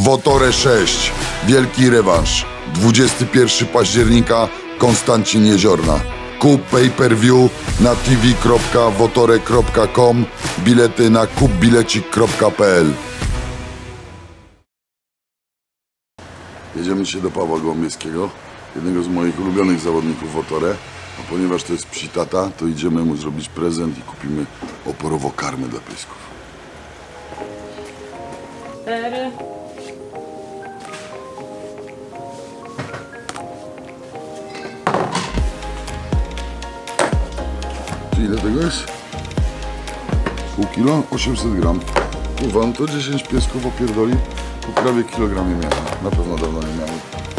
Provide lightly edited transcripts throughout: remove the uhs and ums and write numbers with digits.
Wotore 6. Wielki rewanż. 21 października. Konstancin Jeziorna. Kup pay-per-view na tv.wotore.com. Bilety na kupbilecik.pl. Jedziemy dzisiaj do Pawła Gołębieskiego, jednego z moich ulubionych zawodników Wotore. A ponieważ to jest psi tata, to idziemy mu zrobić prezent i kupimy oporowo karmę dla piesków. 4. Czy ile tego jest? Pół kilo? 800 gram. Kurwa, no to 10 piesków opierdoli po prawie kilogramie miałem. Na pewno dawno nie miałem.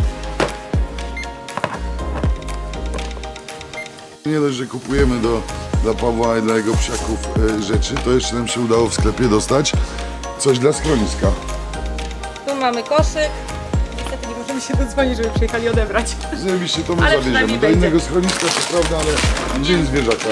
Nie dość, że kupujemy dla Pawła i dla jego psiaków rzeczy, to jeszcze nam się udało w sklepie dostać coś dla schroniska. Tu mamy koszyk. Niestety nie możemy się dodzwonić, żeby przyjechali odebrać. Zajebiście, to my Ale zabierzemy. Do innego schroniska, to prawda, ale dzień zwierzaka.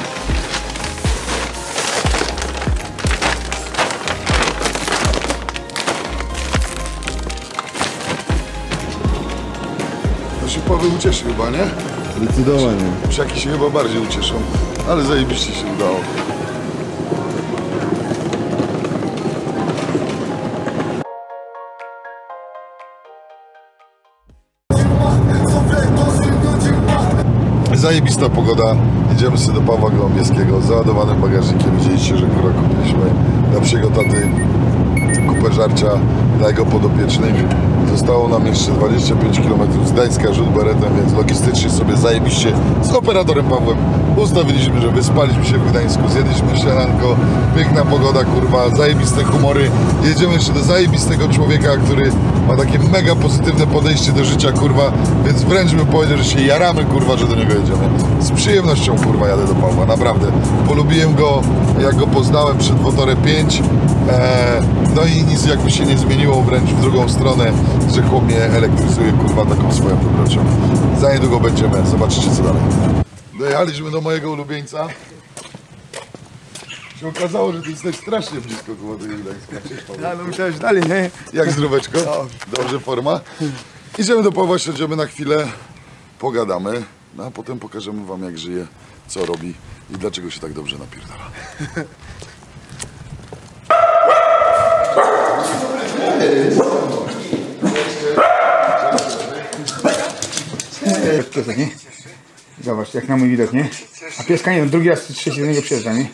To się Paweł ucieszy chyba, nie? Zdecydowanie. Psiaki się chyba bardziej ucieszą, ale zajebiście się udało. Zajebista pogoda, idziemy sobie do Pawła Gołębieskiego z załadowanym bagażnikiem. Widzieliście, że kurwa kupiliśmy dla psiego taty kupę żarcia dla jego podopiecznych. Zostało nam jeszcze 25 km z Gdańska rzut beretem, więc logistycznie sobie zajebiście z operatorem Pawłem ustawiliśmy, że wyspaliśmy się w Gdańsku, zjedliśmy śniadanko, piękna pogoda, kurwa, zajebiste humory. Jedziemy jeszcze do zajebistego człowieka, który ma takie mega pozytywne podejście do życia, kurwa, więc wręcz bym powiedział, że się jaramy, kurwa, że do niego jedziemy. Z przyjemnością, kurwa, jadę do Pawła, naprawdę. Polubiłem go, jak go poznałem przed Wotore 5. No i nic jakby się nie zmieniło, wręcz w drugą stronę, że chłop mnie elektryzuje, kurwa, taką swoją dobrocią. Za niedługo będziemy, zobaczycie co dalej. Dojechaliśmy do mojego ulubieńca. Się okazało, że ty jesteś strasznie blisko koło tego Gdańska. No musiałeś dalej, nie? Jak zdróweczko? Dobrze, forma? Idziemy do Pawła, siądziemy na chwilę, pogadamy, no a potem pokażemy wam, jak żyje, co robi i dlaczego się tak dobrze napierdala. Piesek, nie? Zobacz, jak na mój widok, nie? A pieska nie, drugi raz, trzeci do niego przyjeżdża, nie?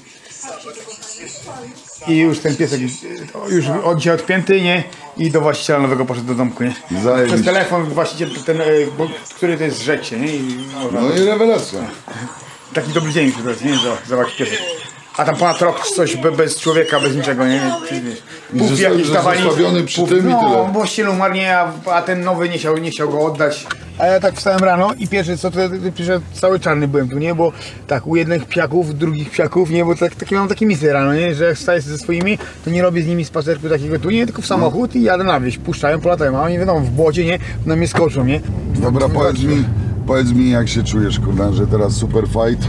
I już ten piesek już od dzisiaj odpięty, nie? I do właściciela nowego poszedł do domku, nie? Zajebiście. Przez telefon właściciel ten, który to jest rzekcie, nie? No i rewelacja. Taki dobry dzień przychodzi, nie? Zobacz piesek. A tam ponad rok coś bez człowieka, bez niczego, nie? Puf jakiś dawali. Zostawiony przy tym i tyle. No, właściciel umarł, nie? A ten nowy nie chciał go oddać. A ja tak wstałem rano i pierwszy co to cały czarny byłem tu, nie? Bo tak u jednych psiaków, drugich psiaków, nie? Bo mam takie misje rano, nie? Że jak wstaję ze swoimi, to nie robię z nimi spacerku takiego tu, nie? Tylko w samochód i jadę na wieś, puszczają, polatają, a oni wiadomo, w błocie, nie? Na mnie skoczą, nie? Dobra, powiedz mi jak się czujesz, kurwa, że teraz super fight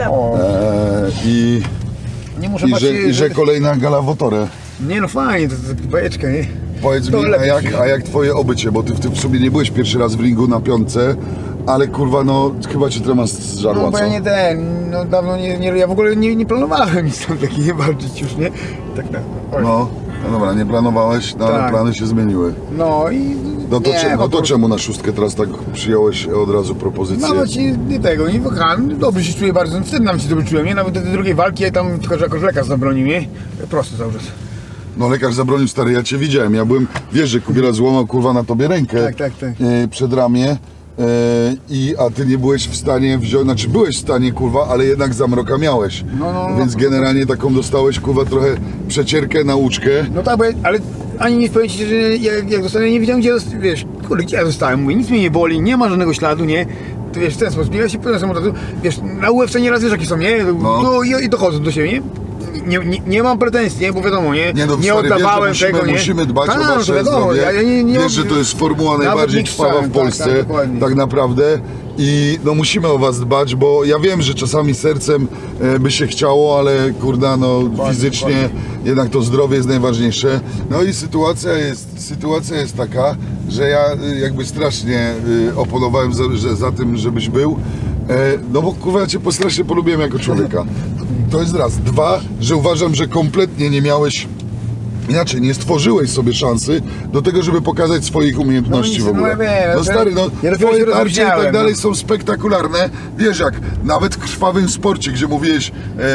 Nie muszę i że kolejna gala Wotore. Nie no fajnie, to bajeczka, nie? Powiedz mi, a jak twoje obycie, bo ty w sumie nie byłeś pierwszy raz w ringu na piątce, ale kurwa no chyba cię trema zżarła, no bo ja no dawno ja w ogóle nie planowałem nic tam takiego nie walczyć już, nie? Tak no dobra, nie planowałeś, no, tak. Ale plany się zmieniły. No i... No to czemu na szóstkę teraz tak przyjąłeś od razu propozycję? Nawet nie tego, nie wychałem, dobrze się czuję bardzo, wtedy nam się dobrze czułem, nie? Nawet do tej drugiej walki ja tam tylko jakoś lekarz zabronił, nie? Prosto cały czas. No lekarz zabronił, stary, ja cię widziałem, ja byłem, wiesz, że Kubiela złamał kurwa na tobie rękę przed ramię a ty nie byłeś w stanie wziąć, znaczy byłeś w stanie kurwa, ale jednak zamroka miałeś, więc generalnie taką dostałeś kurwa trochę przecierkę, nauczkę. No tak, ale ani nie powiem ci, że jak dostałem, nie wiedziałem gdzie, wiesz, kurde, gdzie ja zostałem, mówię, nic mnie nie boli, nie ma żadnego śladu, nie? To wiesz, w ten sposób, ja się podniosłem od razu, wiesz, na UFC nieraz wiesz jakie są, nie? No. I dochodzą do siebie, nie? nie mam pretensji, nie, bo wiadomo, nie, Nie, no, nie stary, oddawałem wiesz, że tego, nie. musimy dbać Tak, o no, nasze to wiadomo, zdrowie. ja nie Wiesz, że to jest formuła nawet najbardziej nie krwawa krzyczałem, w Polsce, tak, dokładnie. tak naprawdę. I no musimy o was dbać, bo ja wiem, że czasami sercem by się chciało, ale kurna, no fizycznie jednak to zdrowie jest najważniejsze. No i sytuacja jest taka, że ja jakby strasznie oponowałem za tym, żebyś był. No bo kurwa, ja cię strasznie polubiłem jako człowieka. To jest raz. Dwa, że uważam, że kompletnie nie miałeś, inaczej, nie stworzyłeś sobie szansy do tego, żeby pokazać swoich umiejętności No w ogóle. nic, no ja wiem, No stary, no ja dopiero twoje się tarcze i tak rozluźniałem, dalej no. są spektakularne. Wiesz, jak nawet w krwawym sporcie, gdzie mówiłeś,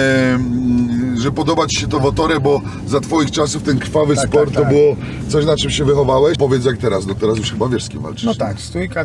że podoba ci się to Wotore, bo za twoich czasów ten krwawy sport to tak. było coś, na czym się wychowałeś. Powiedz jak teraz, no teraz już chyba wiesz, z kim walczysz. No tak, stójka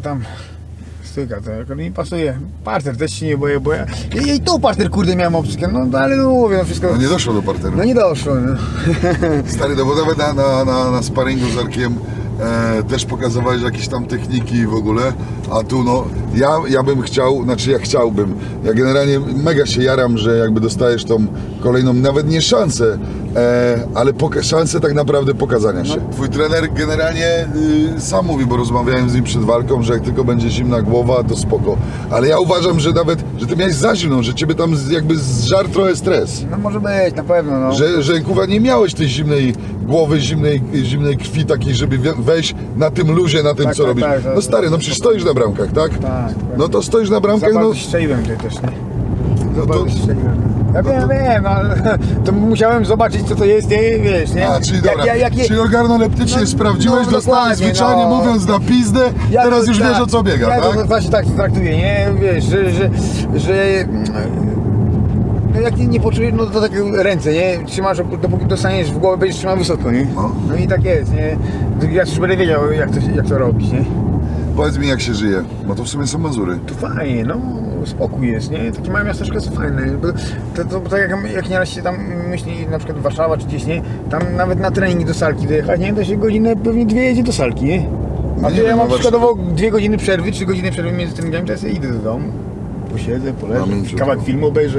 to jak mi pasuje. Parter też się nie boję, bo ja i tu parter kurde miałem opcję, no ale no mówię, no wszystko. No nie doszło do parteru. No nie doszło, no. Stary, no bo nawet na sparingu z Arkiem też pokazywałeś jakieś tam techniki w ogóle, a tu no, ja bym chciał, znaczy ja chciałbym, ja generalnie mega się jaram, że jakby dostajesz tą kolejną, nawet nie szansę, ale szansę tak naprawdę pokazania się. Twój trener generalnie sam mówi, bo rozmawiałem z nim przed walką, że jak tylko będzie zimna głowa, to spoko, ale ja uważam, że nawet, że ty miałeś za zimną, że ciebie tam jakby zżarł trochę stres. No może być, na pewno, no. Że kurwa nie miałeś tej zimnej głowy, zimnej krwi takiej, żeby wejść na tym luzie, na tym Tak, co tak, robisz. tak, No stary, no przecież stoisz na bramkach, tak? Tak. No to stoisz na bramkach, Za no bardzo strzeliłem tutaj też, nie? Za to- bardzo strzeliłem. Ja wiem, ale to musiałem zobaczyć co to jest, nie, wiesz, nie? a, czyli dobra, Jak czyli organoleptycznie no, sprawdziłeś, no, dostałeś dokładnie, zwyczajnie no. mówiąc na pizdę, Ja teraz to- już tak, wiesz o co biega, ja tak? to właśnie tak to traktuję, nie? Wiesz, że no jak nie poczujesz, no to tak ręce, nie? Trzymasz, dopóki dostaniesz w głowę, będziesz trzymał wysoko, nie? No. No i tak jest, nie? Ja już będę wiedział jak to robić, nie? Powiedz mi jak się żyje, bo to w sumie są Mazury. Tu fajnie, no spokój jest, nie? Takie małe miasteczko jest fajne. Bo to tak jak nieraz się tam myśli, na przykład Warszawa czy gdzieś, nie? Tam nawet na trening do salki dojechać, nie? To się godzinę, pewnie 2 jedzie do salki, nie? No A nie tu wiem, ja mam no przykładowo 2 godziny przerwy, 3 godziny przerwy między treningami, to ja sobie idę do domu. Posiedzę, poleżę, Mamy kawałek filmu obejrzę.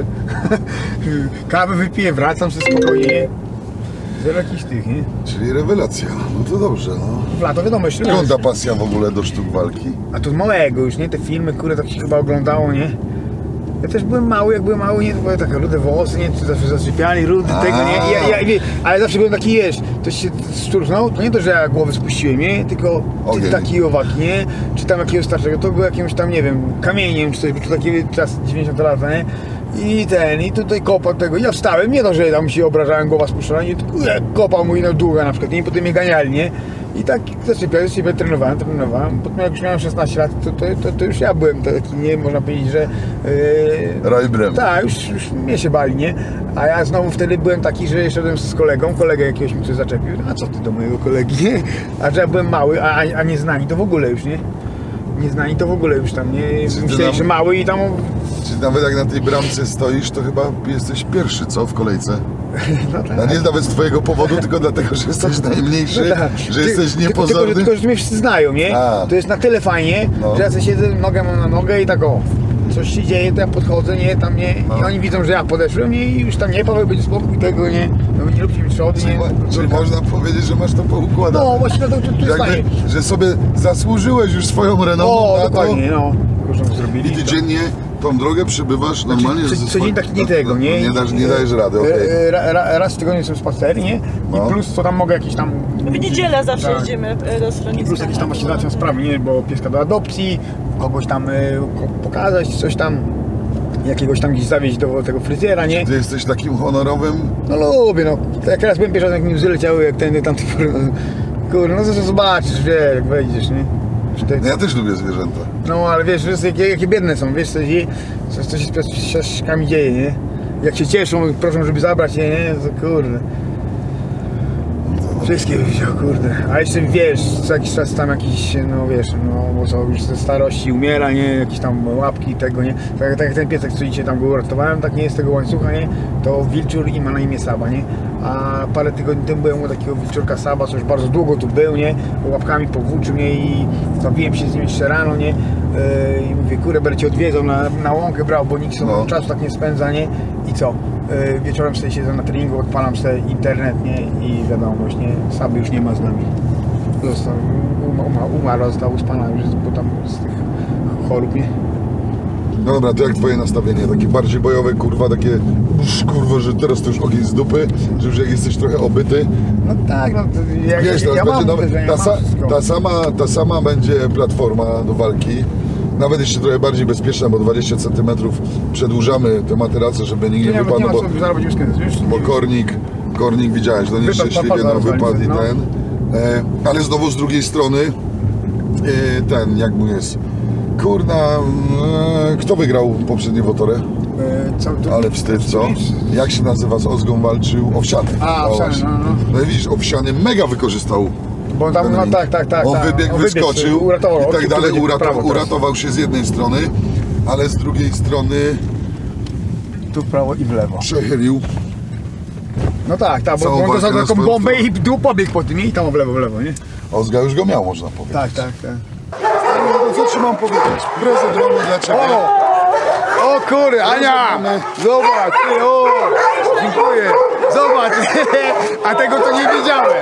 Kawę wypiję, wracam sobie spokojnie, nie? Zero jakichś tych, nie? Czyli rewelacja, no to dobrze, no. W lato wiadomo, jeszcze Skąd ta pasja w ogóle do sztuk walki? A to z małego już, nie? Te filmy, które tak się chyba oglądało, nie? Ja też byłem mały, jak byłem mały, nie? To były takie rude włosy, nie? Czy zawsze zasypiali, rudy, tego, nie? Ale zawsze byłem taki, wiesz, ktoś się szturchnął, to nie to, że ja głowę spuściłem, nie? Tylko Ogień. taki owaki, nie? Czy tam jakiegoś starszego, to był jakimś tam, nie wiem, kamieniem, czy coś, bo to taki czas 90 lat, nie? I tutaj kopał tego, ja wstałem, nie to, że tam się obrażałem, głowa spuszczona, nie, tylko kopał mój no długa na przykład, nie? Potem mnie ganiali, nie? I tak zasypiałem, trenowałem, potem jak już miałem 16 lat, to już ja byłem taki, nie? Można powiedzieć, że... Rajbrem. Tak, już mnie się bali, nie? A ja znowu wtedy byłem taki, że szedłem z kolegę jakiegoś mi coś zaczepił, a co ty do mojego kolegi, nie? A że ja byłem mały, a nieznani to w ogóle już, nie? Nieznani to w ogóle już tam, nie? Myśleli, że mały i tam... Czyli nawet jak na tej bramce stoisz, to chyba jesteś pierwszy, co? W kolejce? No tak. A nie nawet z twojego powodu, tylko dlatego, że jesteś najmniejszy, No tak. że jesteś niepozorny. Tylko, że mnie wszyscy znają, nie? A. To jest na tyle fajnie, No. że ja sobie siedzę, nogę mam na nogę i tak o, coś się dzieje, to ja podchodzę, nie, tam nie, No. i oni widzą, że ja podeszłem, nie, i już tam nie, Paweł, będzie spokój tego, nie, no nie róbcie mi trzody, nie. Czyli można powiedzieć, że masz to poukładane. No, właśnie to jest fajnie. Jakby, że sobie zasłużyłeś już swoją renomą O, na to dokładnie, no. Tylko, że zrobili i ty to. dziennie tą drogę przebywasz normalnie ze Codziennie swoim- tak nie tego, nie? Nie dajesz rady, okej. Raz w tygodniu są spacery, nie? No. I plus co tam mogę jakieś tam... W niedzielę zawsze Tak. jedziemy do I schroniska. plus jakieś tam właśnie załatwiam sprawy, nie? Bo pieska do adopcji, kogoś tam pokazać, coś tam, jakiegoś tam gdzieś zawieźć do tego fryzjera, nie? Ty jesteś takim honorowym, No lubię, no. Jak teraz byłem pierwszy raz, jak mi łzy leciały, jak ten tamty, no, kurde, no to zobaczysz, wiesz, jak wejdziesz, nie? Że to- no ja też lubię zwierzęta. No ale wiesz, jakie biedne są, wiesz, co się z ptaszkami dzieje, nie? Jak się cieszą, proszą, żeby zabrać je, nie? To kurde. Wszystkie wziął, kurde. A jeszcze wiesz, co jakiś czas tam jakiś, no wiesz, no bo co już ze starości umiera, nie? Jakieś tam łapki tego, nie? Tak jak ten piesek, co dzisiaj tam go uratowałem, tak nie jest tego łańcucha, nie? To wilczur i ma na imię Saba, nie? A parę tygodni temu byłem u takiego wilczurka Saba, co już bardzo długo tu był, nie? Łapkami powłóczył mnie i bawiłem się z nim jeszcze rano, nie? I mówię, kurde, będę cię odwiedzał na łąkę brał, bo nikt sobie czasu tak nie spędza, nie? I co? Wieczorem sobie siedzę na treningu, odpalam sobie internet, nie? I wiadomość, nie? Saby już nie ma z nami. Został, umarł, został uspana już, bo tam z tych chorób, nie? No dobra, to jak twoje nastawienie? Takie bardziej bojowe, kurwa, takie kurwa, że teraz to już ogień z dupy, że już jak jesteś trochę obyty. No tak, no to Wiesz, teraz ja mam będzie uderzenia, ta sama będzie platforma do walki. Nawet jeszcze trochę bardziej bezpieczna, bo 20 cm przedłużamy te materace, żeby nikt nie wypadł, bo kornik widziałeś, to nieszczęśliwie wypadł i ten. Ale znowu z drugiej strony ten, jak mu jest, kurna, kto wygrał poprzednie Wotorę? Ale wstyd, co? Jak się nazywa, z Ozgą walczył? Owsiany. Owsiany, no. No i widzisz, Owsiany mega wykorzystał. Bo tam, no tak. On wybiegł, wyskoczył i tak dalej, uratował się z jednej strony, ale z drugiej strony tu w prawo i w lewo. Przechylił. No tak, bo on dostał taką bombę i tu pobiegł po tym i tam w lewo, nie? Ozga już go miał, można powiedzieć. Tak. No co ci mam powiedzieć? Prezent drogi dla ciebie. O kurde, Ania! Zobacz, dziękuję. Zobacz, a tego to nie wiedziałem.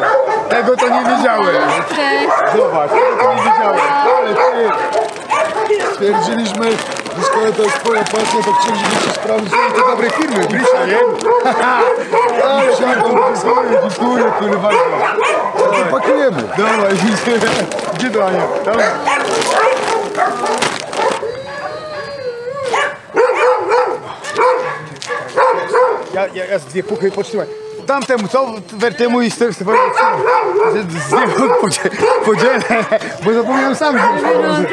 Zobacz, tego to nie wiedziałem. Ale ty. Stwierdziliśmy, że skoro to jest twoja pasja, to chcieliśmy ci sprawdzić, że To dobrej firmy, Brisza, nie? Ale dziękuję, kurde, bardzo. to pakujemy. Dobra, gdzie to, Ania? Dobra. Ja z dwie puchy potrzymaj. Tamtemu, co? Wertemu i z swojego z niego podzielę, bo zapomniałem sam wziąć.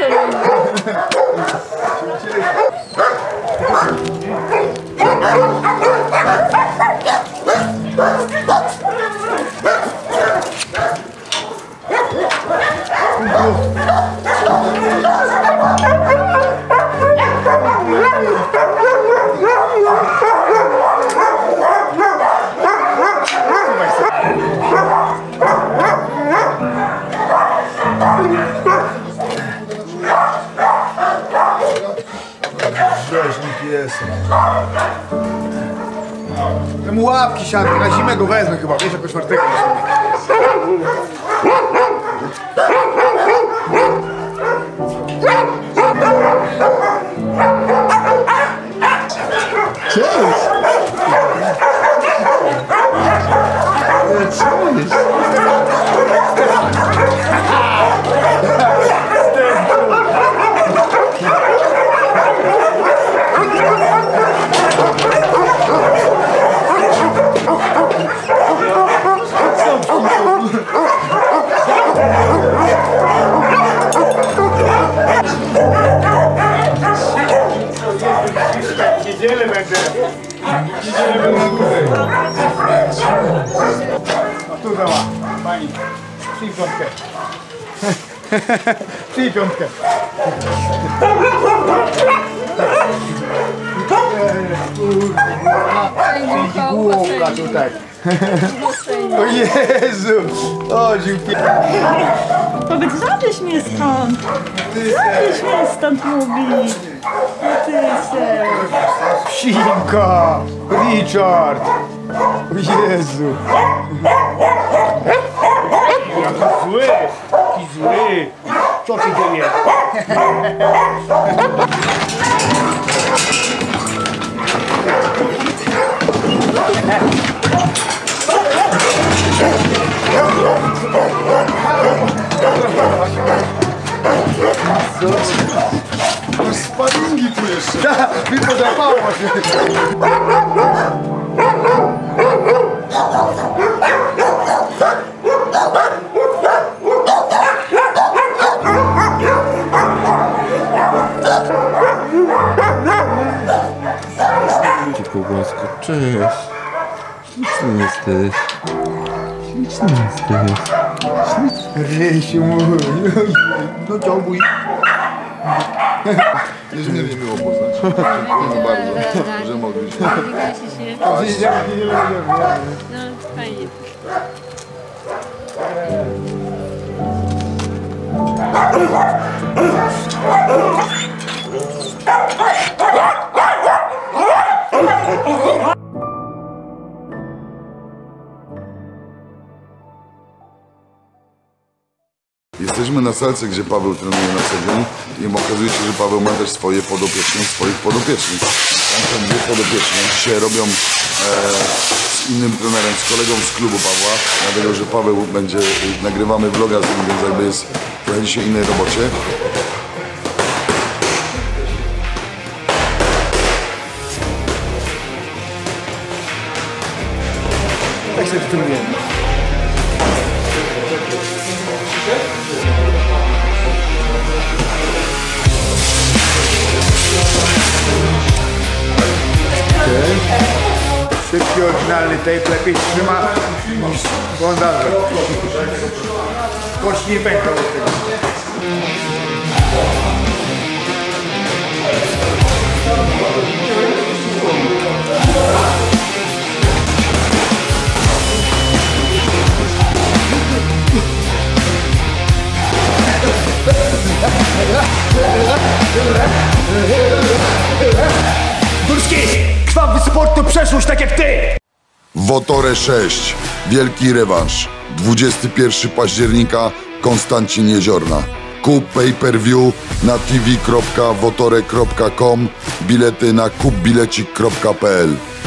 Rzeźnik jest. Temu łapki siadły, na zimę go wezmę chyba, wiesz, jako czwartego. Cześć! Co jest? Niedzielę będę. A tu dała, pani. Przyjdź piątkę. Przyjdź piątkę. Głowka tutaj. O Jezu! O, dziękuję. Powiedz, zabierz mnie stąd! Zabierz mnie stąd, mówi! Ty se! Psinka! Richard! O Jezu! Jaki zły! Jaki zły! Co ty tu jest? Masz sparingi tu jeszcze. Mi podrapało się. Kiełbasko, cześć. Śliczny jesteś. Śliczny jesteś. Rysiu mój. No ciąguj. Nie wiem, miło poznać. Dziękuję bardzo, że mogliśmy. No, fajnie. Jesteśmy na salce, gdzie Paweł trenuje na co dzień i okazuje się, że Paweł ma też swoich podopiecznych. Tam są dwie podopieczne. Dzisiaj robią z innym trenerem, z kolegą z klubu Pawła, dlatego że Paweł nagrywamy vloga z nim, więc jakby jest trochę dzisiaj innej robocie. Tak się trenujemy. Szybki, oryginalny tape lepiej trzyma niż bondarze. Kość nie pęka od tego. Górski, krwawy sport to przeszłość tak jak ty! Wotore 6. Wielki rewanż. 21 października. Konstancin Jeziorna. Kup pay-per-view na tv.wotore.com. Bilety na kupbilecik.pl.